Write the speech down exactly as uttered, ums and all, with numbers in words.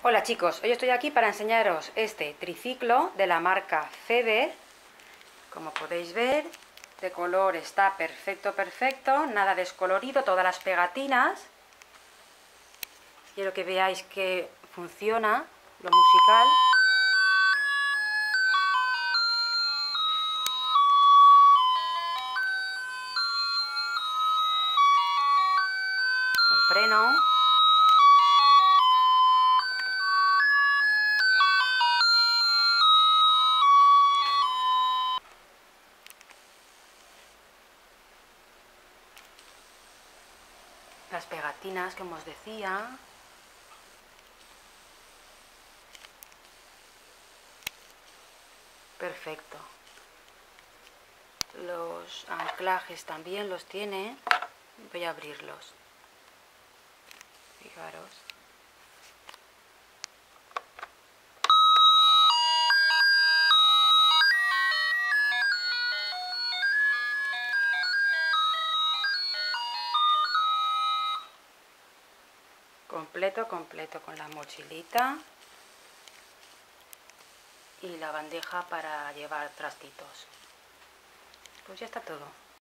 Hola chicos, hoy estoy aquí para enseñaros este triciclo de la marca Feber. Como podéis ver, de color está perfecto, perfecto, nada descolorido, todas las pegatinas. Quiero que veáis que funciona lo musical. El freno. Las pegatinas, como os decía. Perfecto. Los anclajes también los tiene. Voy a abrirlos. Fijaros. Completo, completo, con la mochilita y la bandeja para llevar trastitos. Pues ya está todo.